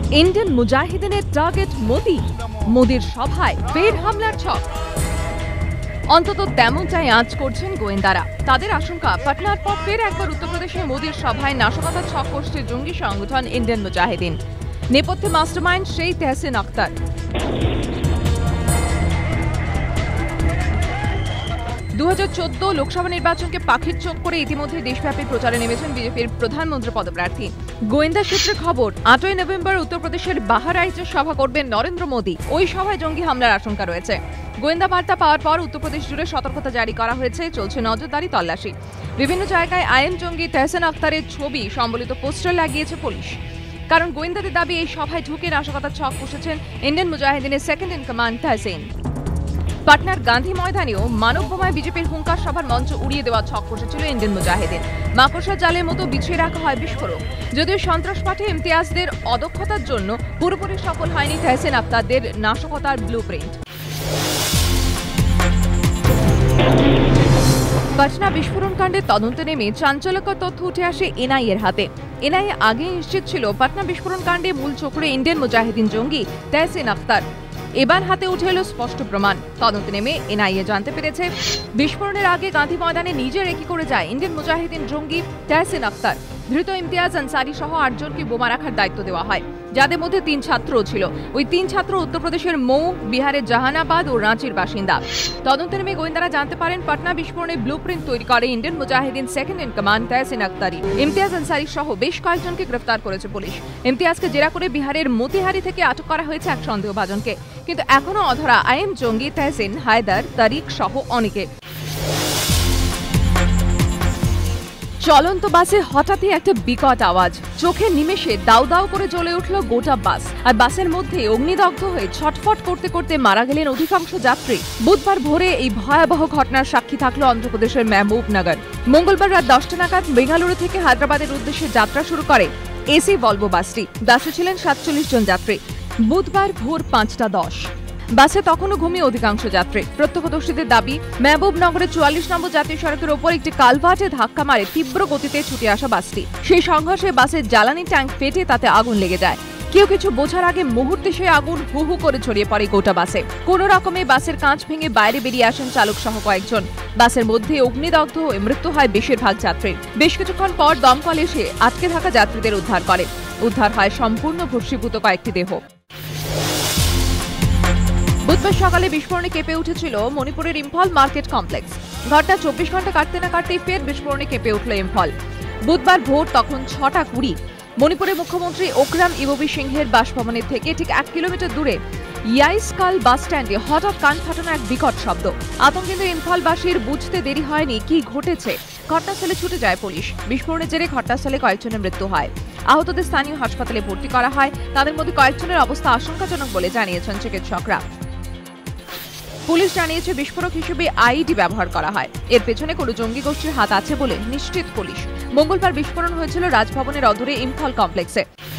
Indian মুজাহিদিনের target মোদির সভায় ফের হামলার ছক। অন্তত তেমনটাই আঁচ করছেন গোয়েন্দারা। তাদের আশঙ্কা, পাটনার পর ফের একবার উত্তরপ্রদেশে মোদির সভায় নাশকতার ছক কষছে জঙ্গি সংগঠন ইন্ডিয়ান মুজাহিদিন। নেপথ্যে মাস্টারমাইন্ড সেই তেহসিন আখতার। 2014 লোকসভা নির্বাচনকে পাখির চোখ করে ইতিমধ্যে দেশব্যাপী প্রচারে নেমেছেন বিজেপির প্রধানমন্ত্রী পদপ্রার্থী। গোয়েন্দা সূত্রে খবর, 8ই নভেম্বর উত্তরপ্রদেশের বাহারাইচে সভা করবেন নরেন্দ্র মোদী। ওই সভায় জঙ্গি হামলার আশঙ্কা রয়েছে। গোয়েন্দা বার্তা পাওয়ার পর উত্তরপ্রদেশ জুড়ে সতর্কতা জারি করা হয়েছে, চলছে নজরদারি তল্লাশি। বিভিন্ন জায়গায় আইএম জঙ্গি তেহসিন আখতারের ছবি সম্বলিত পোস্টার লাগিয়েছে পুলিশ। কারণ গোয়েন্দাদের দাবি, এই সভায় ঢুকে নাশকতার ছক কষেছেন ইন্ডিয়ান মুজাহিদিনের সেকেন্ড ইন কমান্ড তেহসিন। পাটনার গান্ধী ময়দানেও মানব বোমায় বিজেপির হুঙ্কার সভার মঞ্চ উড়িয়ে দেওয়া ছক কষেছিল ইন্ডিয়ান মুজাহিদিন। মাকড়সার জালের মতো বিছিয়ে রাখা হয় বিস্ফোরক। যদিও সন্ত্রাসবাদে ইমতিয়াজদের অদক্ষতার জন্য পুরোপুরি সফল হয়নি তেহসিন আখতারদের নাশকতার ব্লুপ্রিন্ট। পাটনা বিস্ফোরণ কাণ্ডের তদন্তে নেমে চাঞ্চল্যকর তথ্য উঠে আসে এনআইএর হাতে। এনআইএ আগে নিশ্চিত ছিল পাটনা বিস্ফোরণ কাণ্ডে মূল চক্রে ইন্ডিয়ান মুজাহিদিন জঙ্গি তেহসিন আখতার। এবার হাতে উঠে এলো স্পষ্ট প্রমাণ। তদন্তে নেমে এনআইএ জানতে পেরেছে, বিস্ফোরণের আগে গান্ধী ময়দানে নিজে রেকি করে যায় ইন্ডিয়ান মুজাহিদিন জঙ্গি তেহসিন আখতার। ধৃত ইমতিয়াজ আনসারি সহ 8 জনকে বোমা রাখার দায়িত্ব দেওয়া হয়, যাদের মধ্যে 3 ছাত্রও ছিল। ওই 3 ছাত্র উত্তরপ্রদেশের মৌ, বিহারের জাহানাবাদ ও রাঁচির বাসিন্দা। তদন্তে নেমে গোয়েন্দারা জানতে পারেন, পাটনা বিস্ফোরণের ব্লুপ্রিন্ট তৈরি করে Indian Mujahideen second in command Tehseen Akhtari. Imtiaz Ansari সহ বেশ কয়েকজনকে গ্রেফতার করেছে পুলিশ। ইমতিয়াজকে জেরা করে বিহারের মতিহারি থেকে আটক করা হয়েছে এক সন্দেহভাজনকে। কিন্তু এখনো অধরা আইএম জঙ্গি তেহসিন, হায়দার, তারিক সহ অনেকে। চলন্ত বাসে হঠাৎই একটা বিকট আওয়াজ। চোখের নিমেষে দাউ দাউ করে জ্বলে উঠল গোটা বাস। আর বাসের মধ্যে অগ্নিদগ্ধ হয়ে ছটফট করতে করতে মারা গেলেন অধিকাংশ যাত্রী। বুধবার ভোরে এই ভয়াবহ ঘটনার সাক্ষী থাকলো অন্ধ্রপ্রদেশের মেহবুবনগর। মঙ্গলবার রাত 10টা নাগাদ বেঙ্গালুরু থেকে হায়দ্রাবাদের উদ্দেশ্যে যাত্রা শুরু করে এসি ভলভো বাসটি। বাসে ছিলেন 47 জন যাত্রী। বুধবার ভোর 5:10। বাসে তখনও ঘুমিয়ে অধিকাংশ যাত্রী। প্রত্যক্ষদর্শীদের দাবি, মেহবুবনগরের 44 নম্বর জাতীয় সড়কের ওপর একটি কালভার্টে ধাক্কা মারে তীব্র গতিতে ছুটে আসা বাসটি। সেই সংঘর্ষে বাসের জ্বালানি ট্যাঙ্ক ফেটে তাতে আগুন লেগে যায়। কেউ কিছু বোঝার আগে মুহূর্তে সেই আগুন হু হু করে ছড়িয়ে পড়ে গোটা বাসে। কোনো রকমে বাসের কাঁচ ভেঙে বাইরে বেরিয়ে আসেন চালক সহ কয়েকজন। বাসের মধ্যে অগ্নিদগ্ধ হয়ে মৃত্যু হয় বেশিরভাগ যাত্রীর। বেশ কিছুক্ষণ পর দমকল এসে আটকে থাকা যাত্রীদের উদ্ধার করে। উদ্ধার হয় সম্পূর্ণ ভস্মীভূত কয়েকটি দেহ। বুধবার সকালে বিস্ফোরণে কেঁপে উঠেছিল মণিপুরের ইম্ফল মার্কেট কমপ্লেক্স। ঘটনা 24 ঘন্টা কাটতে না কাটতেই ফের বিস্ফোরণে কেঁপে উঠল ইম্ফল। বুধবার ভোর তখন 6:20। মণিপুরের মুখ্যমন্ত্রী ওকরাম ইবোবি সিংহের বাসভবনের থেকে ঠিক 1 কিলোমিটার দূরে ইয়াইসকাল বাস স্ট্যান্ডে হঠাৎ কান ফাটানো এক বিকট শব্দ। আতঙ্কিত ইম্ফলবাসীর বুঝতে দেরি হয়নি কি ঘটেছে। ঘটনাস্থলে ছুটে যায় পুলিশ। বিস্ফোরণের জেরে ঘটনাস্থলে কয়েকজনের মৃত্যু হয়। আহতদের স্থানীয় হাসপাতালে ভর্তি করা হয়। তাদের মধ্যে কয়েকজনের অবস্থা আশঙ্কাজনক বলে জানিয়েছেন চিকিৎসকরা। পুলিশ জানিয়েছে, বিস্ফোরক হিসেবে আইইডি ব্যবহার করা হয়। এর পেছনে কোনো জঙ্গি গোষ্ঠীর হাত আছে বলে নিশ্চিত পুলিশ। মঙ্গলবার বিস্ফোরণ হয়েছিল রাজভবনের অদূরে ইম্ফল কমপ্লেক্সে।